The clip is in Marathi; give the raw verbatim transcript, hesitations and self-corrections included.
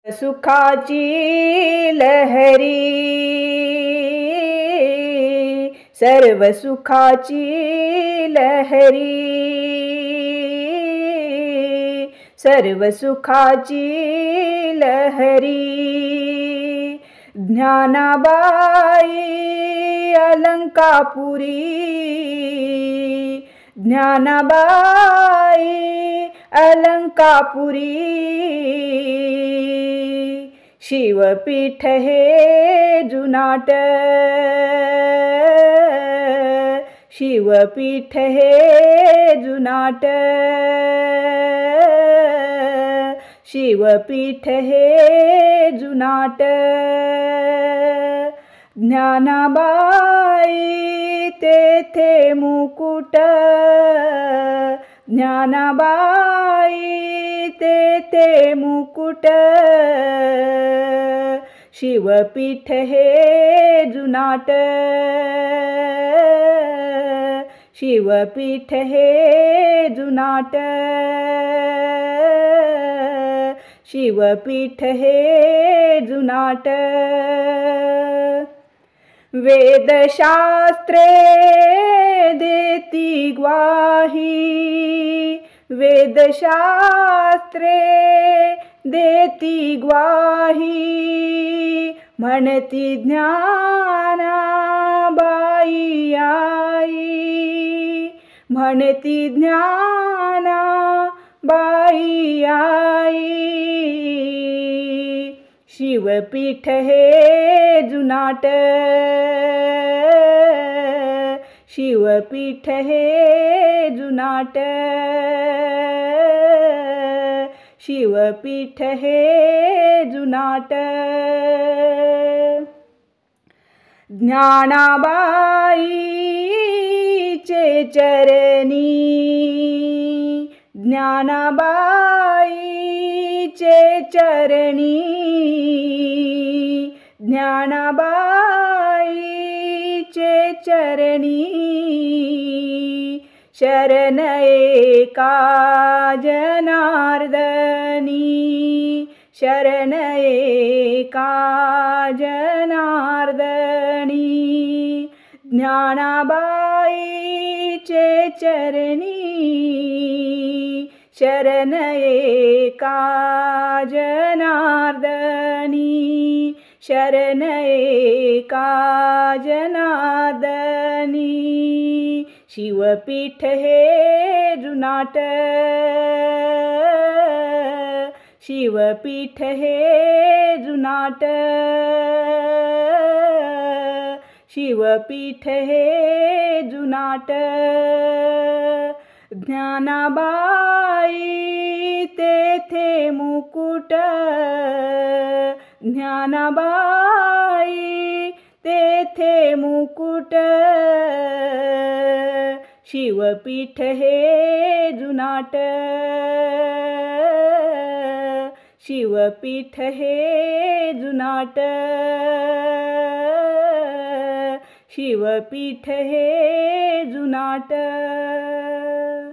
सुखाची लहरी, सर्व सुखाची लहरी, सर्व सुखाची लहरी। ज्ञानाबाई अलंकापुरी, ज्ञानाबाई अलंकापुरी। शिवपीठ हे जुनाट, शिवपीठ हे जुनाट, शिवपीठ हे जुनाट। ज्ञानाबाई तेथे मुकुट, ज्ञानाबाई तेथे मुकुट। शिवपीठ हे जुनाट, शिवपीठ हे जुनाट, शिवपीठ हे जुनाट। वेदशास्त्रे देती ग्वाही, वेदशास्त्रे देती ग्वाही। म्हणती ज्ञानाबाई आई, म्हणती ज्ञानाबाई आई। शिवपीठ हे जुनाट, शिवपीठ हे जुनाट, शिवपीठ हे जुनाट। ज्ञानाबाईचे चरणी, ज्ञानाबाईचे चरणी, ज्ञानाबाईचे चरणी। शरण एका जनार्दनी, शरण एका जनार्दनी। ज्ञानाबाईचे चरणी, शरण एका जनार्दनी, शरण एका जनार्दनी। शिवपीठ हे जुनाट, शिवपीठ हे जुनाट, शिवपीठ हे जुनाट। ज्ञानाबाई तेथे मुकुट, ज्ञानाबाई तेथे मुकुट। शिवपीठ हे जुनाट, शिवपीठ हे जुनाट, शिवपीठ हे जुनाट।